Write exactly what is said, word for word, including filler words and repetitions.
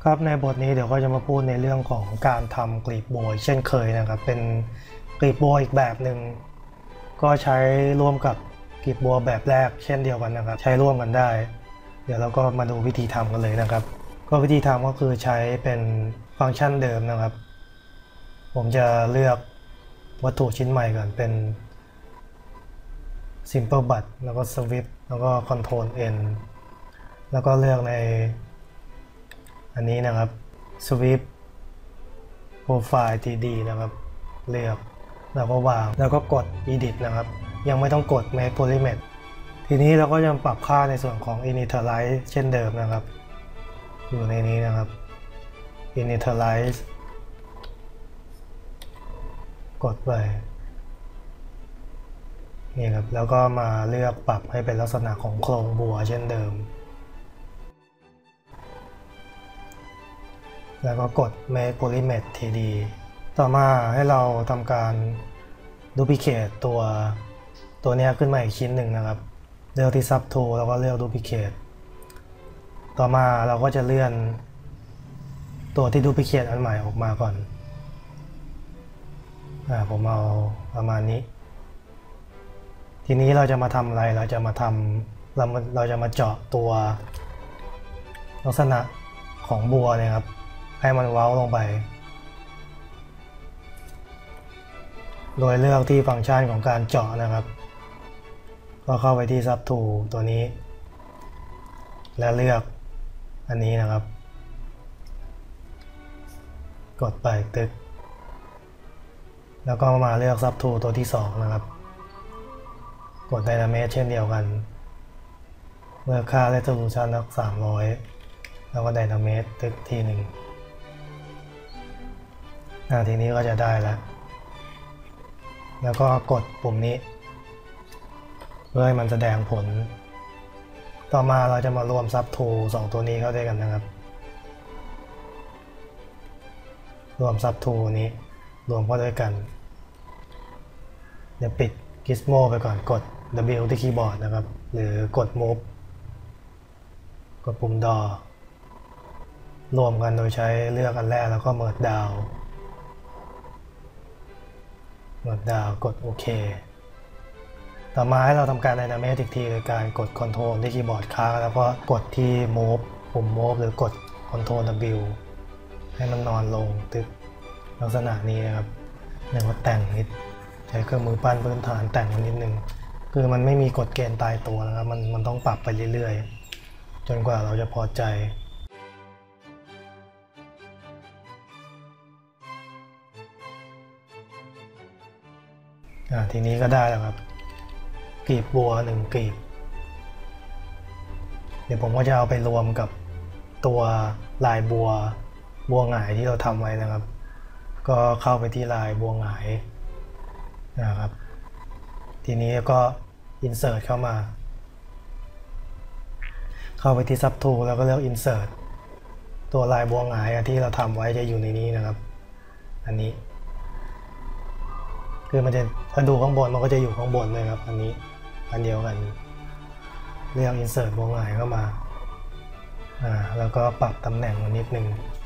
ครับในบทนี้เดี๋ยวก็จะมาพูดในเรื่องของการทำกลีบบัวเช่นเคยนะครับเป็นกลีบบัวอีกแบบหนึ่งก็ใช้ร่วมกับกลีบบัวแบบแรกเช่นเดียวกันนะครับใช้ร่วมกันได้เดี๋ยวเราก็มาดูวิธีทำกันเลยนะครับก็วิธีทำก็คือใช้เป็นฟังก์ชันเดิมนะครับผมจะเลือกวัตถุชิ้นใหม่ก่อนเป็น simple but แล้วก็ swift แล้วก็ control n แล้วก็เลือกในอันนี้นะครับ swift profile ที ดี นะครับเลือกแล้วก็วางแล้วก็กด edit นะครับยังไม่ต้องกด make polymer ทีนี้เราก็จะปรับค่าในส่วนของ initialize เช่นเดิมนะครับอยู่ในนี้นะครับ initialize กดไปนี่ครับแล้วก็มาเลือกปรับให้เป็นลักษณะของโครงบัวเช่นเดิมแล้วก็กด make polymer ที ดี ต่อมาให้เราทำการ duplicate ตัวตัวนี้ขึ้นมาอีกชิ้นหนึ่งนะครับเลือกที่ sub tool แล้วก็เลือก duplicate ต่อมาเราก็จะเลื่อนตัวที่ duplicate อันใหม่ออกมาก่อนอ่าผมเอาประมาณนี้ทีนี้เราจะมาทำอะไรเราจะมาทำเราเราจะมาเจาะตัวลักษณะของบัวเนี่ยครับให้มันเว้าลงไปโดยเลือกที่ฟังก์ชันของการเจาะนะครับก็เข้าไปที่ sub tool ตัวนี้และเลือกอันนี้นะครับกดไปตึกแล้วก็มาเลือก sub tool ตัวที่สองนะครับกด Dynamate เช่นเดียวกันเลือกค่า Resolution สักสามร้อยแล้วก็ Dynamate ตึกทีหนึ่งทีนี้ก็จะได้แล้วแล้วก็กดปุ่มนี้เพื่อให้มันแสดงผลต่อมาเราจะมารวม Sub Tool สองตัวนี้เข้าด้วยกันนะครับรวม Sub Tool นี้รวมเข้าด้วยกันเดี๋ยวปิด Gizmo ไปก่อนกด W ที่คีย์บอร์ดนะครับหรือกด Move กดปุ่ม Door รวมกันโดยใช้เลือกอันแรกแล้วก็ Merge Down เมื่อดาวกดโอเคต่อมาให้เราทำการ Dynamate อีกทีโดยการกด Ctrl ที่คีย์บอร์ดค้างแล้วก็กดที่ Move ปุ่ม Move หรือกด Ctrl W ให้มันนอนลงตึกลักษณะนี้นะครับแล้วก็แต่งนิดใช้เครื่องมือปั้นพื้นฐานแต่งนิดนึงคือมันไม่มีกฎเกณฑ์ตายตัวนะครับมันมันต้องปรับไปเรื่อยๆจนกว่าเราจะพอใจทีนี้ก็ได้แล้วครับกลีบบัวหนึ่งกลีบเดี๋ยวผมก็จะเอาไปรวมกับตัวลายบัวบัวหงายที่เราทำไว้นะครับก็เข้าไปที่ลายบัวหงายนะครับทีนี้ก็ insert เข้ามาเข้าไปที่ sub tool แล้วก็เลือก insert ตัวลายบัวหงายที่เราทำไว้จะอยู่ในนี้นะครับอันนี้คือมันจะถ้าดูข้างบนมันก็จะอยู่ข้างบนเลยครับอันนี้อันเดียวกันเลือก insert บัวหงายเข้ามาอ่าแล้วก็ปรับตำแหน่งมันนิดนึง